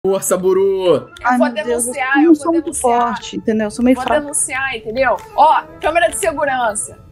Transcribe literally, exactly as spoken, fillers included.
Força, Buru! Eu Ai, vou meu Deus, denunciar, eu eu não vou sou muito denunciar. forte, entendeu? Eu sou meio Vou fraca. denunciar, entendeu? Ó, câmera de segurança.